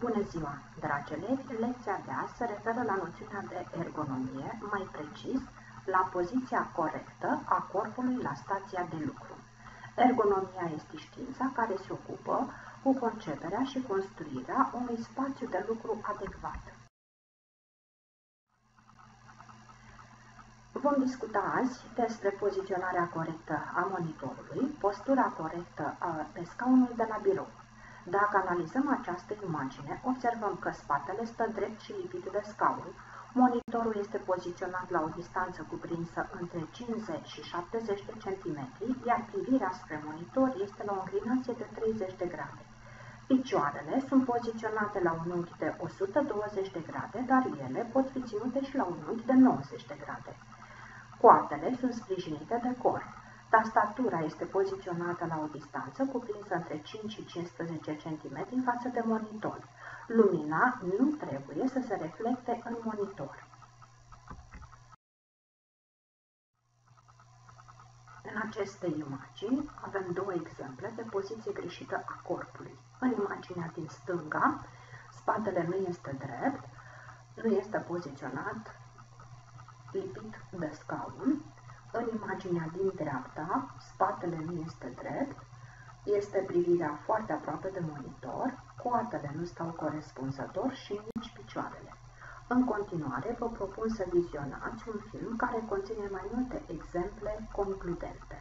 Bună ziua, dragi elevi! Lecția de azi se referă la noțiunea de ergonomie, mai precis, la poziția corectă a corpului la stația de lucru. Ergonomia este știința care se ocupă cu conceperea și construirea unui spațiu de lucru adecvat. Vom discuta azi despre poziționarea corectă a monitorului, postura corectă pe scaunul de la birou. Dacă analizăm această imagine, observăm că spatele stă drept și lipit de scaun, monitorul este poziționat la o distanță cuprinsă între 50 și 70 de centimetri, iar privirea spre monitor este la o înclinație de 30 de grade. Picioarele sunt poziționate la un unghi de 120 de grade, dar ele pot fi ținute și la un unghi de 90 de grade. Coartele sunt sprijinite de corp. Tastatura este poziționată la o distanță cuprinsă între 5 și 15 cm față de monitor. Lumina nu trebuie să se reflecte în monitor. În aceste imagini avem două exemple de poziție greșită a corpului. În imaginea din stânga, spatele nu este drept, nu este poziționat lipit de scaun. În imaginea din dreapta, spatele nu este drept, este privirea foarte aproape de monitor, coartele nu stau corespunzător și nici picioarele. În continuare, vă propun să vizionați un film care conține mai multe exemple concludente.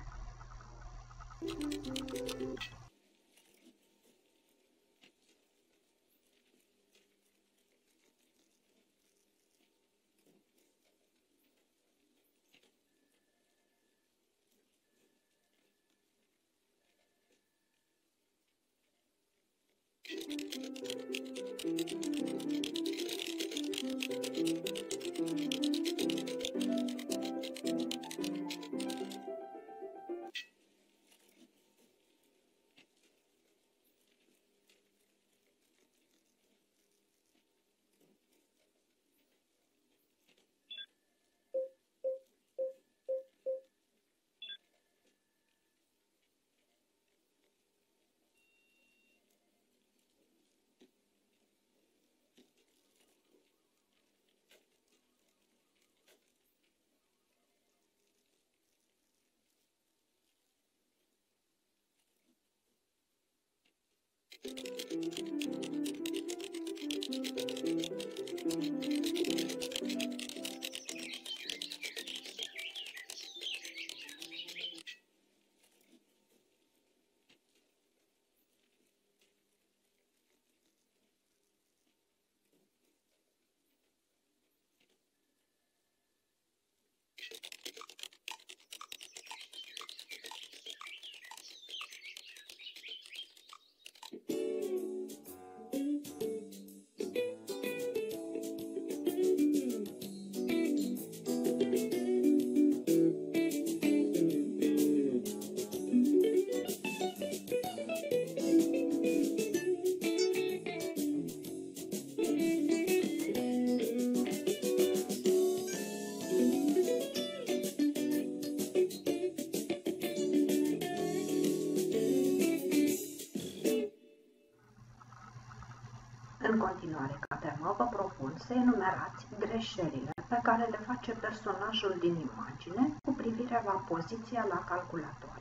În continuare, ca temă, vă propun să enumerați greșelile pe care le face personajul din imagine cu privire la poziția la calculator.